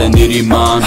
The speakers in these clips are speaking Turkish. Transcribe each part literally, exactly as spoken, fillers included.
güvenir iman.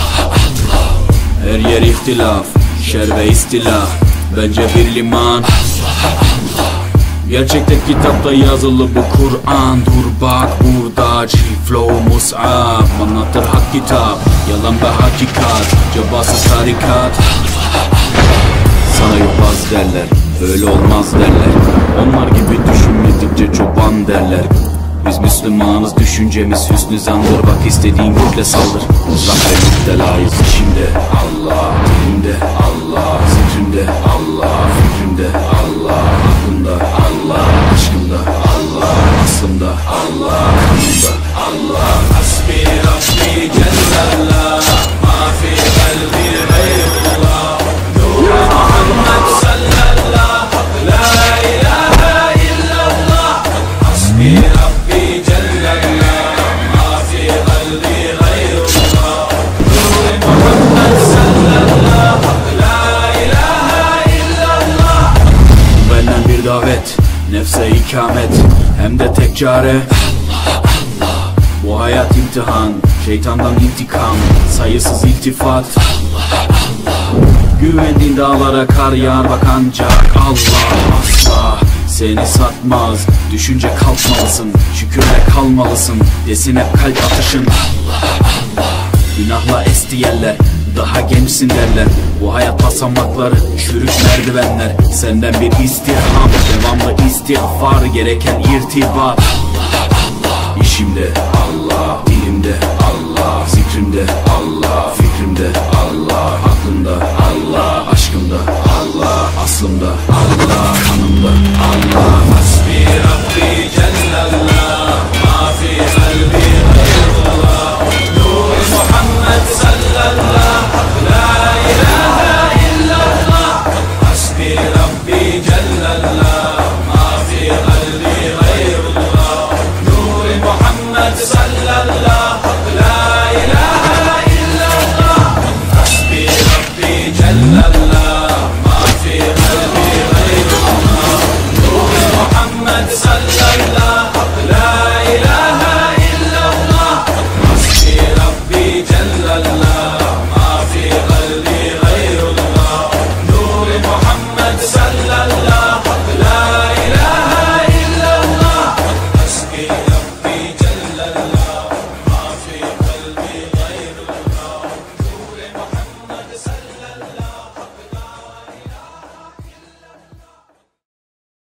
Her yer ihtilaf, şer ve istilah, bence bir liman. Gerçekte kitapta yazılı bu Kur'an. Dur bak burada G-Flow Mus'ab anlatır hak kitap, yalan ve hakikat, cevabsız tarikat. Sana yobaz derler, öyle olmaz derler. Onlar gibi düşünmedikçe çoban derler. Biz Müslümanız, düşüncemiz hüsnü zandır. Bak istediğin güçle saldır. Uzak ve müptelayız. İçimde Allah, dilimde Allah, zikrimde Allah, fikrimde Allah, aklımda Allah, aşkımda Allah, aslımda Allah, kanımda Allah. Hasbi Rabbi Cellallah, ma fi kalbi gayrullah, Nur Muhammed sallallah, la ilahe illallah. Hasbi Rabbi Cellallah, ma fi kalbi gayrullah, Nur Muhammed sallallah, la ilahe illallah. Benden bir davet, nefse ikamet, hem de tek çare Allah Allah. Bu hayat imtihan, şeytandan intikam, sayısız iltifat Allah Allah. Güvendiğin dağlara kar yağar bak ancak Allah asla seni satmaz. Düşünce kalkmalısın, şükürle kalmalısın, desin hep kalp atışın Allah Allah. Günahla esti yerler, daha gençsin derler. Bu hayat basamakları, çürük merdivenler. Senden bir istirham, devamlı istiğfar, gereken irtibat Allah Allah. İşimde Allah, dilimde Allah, zikrimde Allah, fikrimde